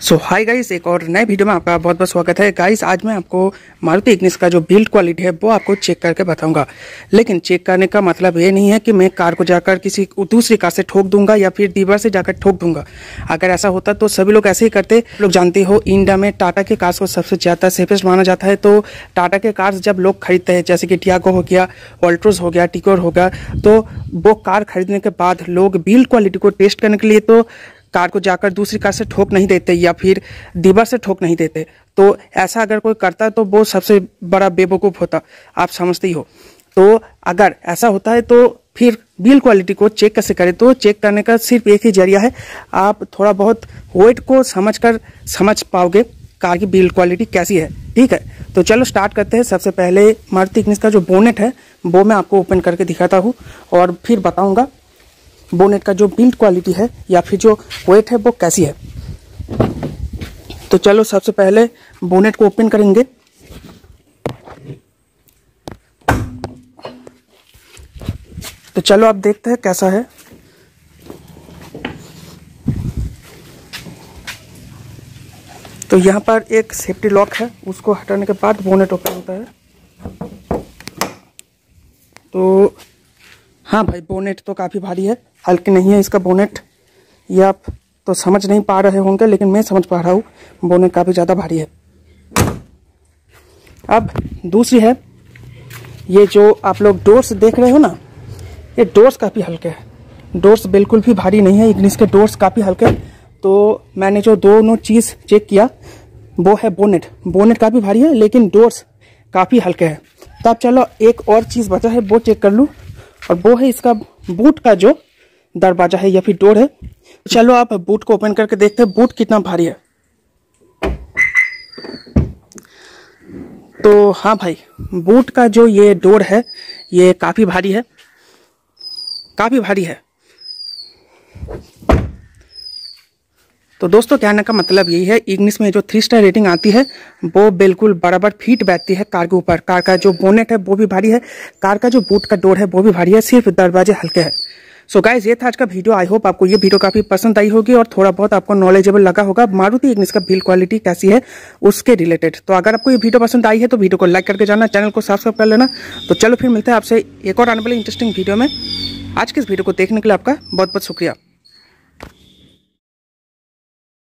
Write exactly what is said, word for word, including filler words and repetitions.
सो hi guys, एक और नए वीडियो में आपका बहुत बहुत स्वागत है। गाइस आज मैं आपको मारुति इग्निस का जो बिल्ड क्वालिटी है वो आपको चेक करके बताऊंगा। लेकिन चेक करने का मतलब ये नहीं है कि मैं कार को जाकर किसी दूसरी कार से ठोक दूंगा या फिर दीवार से जाकर ठोक दूंगा। अगर ऐसा होता तो सभी लोग ऐसे ही करते। लोग जानते हो इंडिया में टाटा के कार्स को सबसे ज़्यादा सेफेस्ट माना जाता है। तो टाटा के कार्स जब लोग खरीदते हैं, जैसे कि टियागो हो गया, ऑल्ट्रोज हो गया, टिकोर हो गया, तो वो कार खरीदने के बाद लोग बिल्ड क्वालिटी को टेस्ट करने के लिए तो कार को जाकर दूसरी कार से ठोक नहीं देते या फिर दीवार से ठोक नहीं देते। तो ऐसा अगर कोई करता है तो वो सबसे बड़ा बेवकूफ़ होता, आप समझते ही हो। तो अगर ऐसा होता है तो फिर बिल्ड क्वालिटी को चेक कैसे करें? तो चेक करने का सिर्फ एक ही जरिया है, आप थोड़ा बहुत वेट को समझकर समझ पाओगे कार की बिल्ड क्वालिटी कैसी है। ठीक है, तो चलो स्टार्ट करते हैं। सबसे पहले मारुति इग्निस का जो बोनेट है वो मैं आपको ओपन करके दिखाता हूँ और फिर बताऊँगा बोनेट का जो बिल्ड क्वालिटी है या फिर जो वेट है वो कैसी है। तो चलो सबसे पहले बोनेट को ओपन करेंगे। तो चलो आप देखते हैं कैसा है। तो यहाँ पर एक सेफ्टी लॉक है, उसको हटाने के बाद बोनेट ओपन होता है। तो हाँ भाई, बोनेट तो काफ़ी भारी है, हल्की नहीं है इसका बोनेट। ये आप तो समझ नहीं पा रहे होंगे लेकिन मैं समझ पा रहा हूँ, बोनेट काफ़ी ज़्यादा भारी है। अब दूसरी है, ये जो आप लोग डोर्स देख रहे हो ना, ये डोर्स काफ़ी हल्के हैं। डोर्स बिल्कुल भी भारी नहीं है, इग्निस के डोर्स काफ़ी हल्के हैं। तो मैंने जो दोनों चीज़ चेक किया वो है बोनेट। बोनेट काफ़ी भारी है लेकिन डोर्स काफ़ी हल्के हैं। तो अब चलो एक और चीज़ बचा है वो चेक कर लूँ, और वो है इसका बूट का जो दरवाजा है या फिर डोर है। चलो आप बूट को ओपन करके देखते हैं बूट कितना भारी है। तो हाँ भाई, बूट का जो ये डोर है ये काफ़ी भारी है, काफ़ी भारी है। तो दोस्तों कहने का मतलब यही है, इग्निस में जो थ्री स्टार रेटिंग आती है वो बिल्कुल बराबर फिट बैठती है कार के ऊपर। कार का जो बोनेट है वो भी भारी है, कार का जो बूट का डोर है वो भी भारी है, सिर्फ दरवाजे हल्के हैं। सो गाइज ये था आज का वीडियो। आई होप आपको ये वीडियो काफी पसंद आई होगी और थोड़ा बहुत आपको नॉलेजेबल लगा होगा मारुति इग्निस का बिल्ड क्वालिटी कैसी है उसके रिलेटेड। तो अगर आपको ये वीडियो पसंद आई है तो वीडियो को लाइक करके जाना, चैनल को सब्सक्राइब कर लेना। तो चलो फिर मिलते हैं आपसे एक और आने वाले इंटरेस्टिंग वीडियो में। आज के इस वीडियो को देखने के लिए आपका बहुत बहुत शुक्रिया।